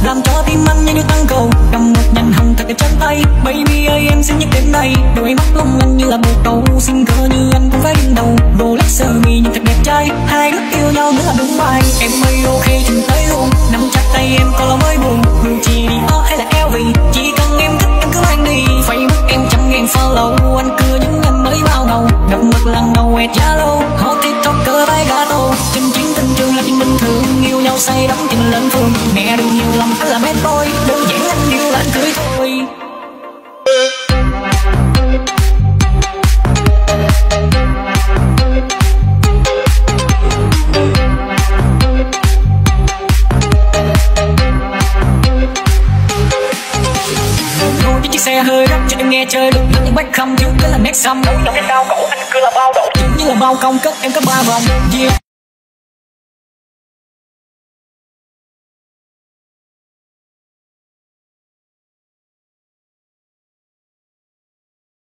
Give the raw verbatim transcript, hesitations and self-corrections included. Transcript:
làm cho tim anh như tăng cầu. Cầm một nhành hồng thật ở chân tay, baby ơi em xin nhắc đến đây. Đôi mắt long lanh như là bồ câu, xinh cơ như anh cũng phải đương đầu. Rolex sơ mi nhìn thật đẹp trai, hai đứa yêu nhau nữa là đúng bài. Em ơi ok chừng tới luôn, nắm chặt tay em còn là mới buồn. Gucci Dior hay là lờ vê, chỉ cần em thích em cứ mang đi. Facebook em trăm ngàn follow, anh cưa những em mới bao ngầu. Gặp mặt lần đầu quẹt Zalo, hot tiktoker bay gato. Chân chính tình trường là chuyện bình thường, yêu nhau say đắm tình lên phường. Mẹ đừng nhiều lòng anh là bad boy, đơn giản anh yêu là anh cưới thôi. Chiếc xe hơi rắc cho em nghe chơi được những back không thiếu cái là nét xăm. Trong cái cao cổ anh cứ là bao độ, giống như là bao công cất em có ba vòng. Yeah.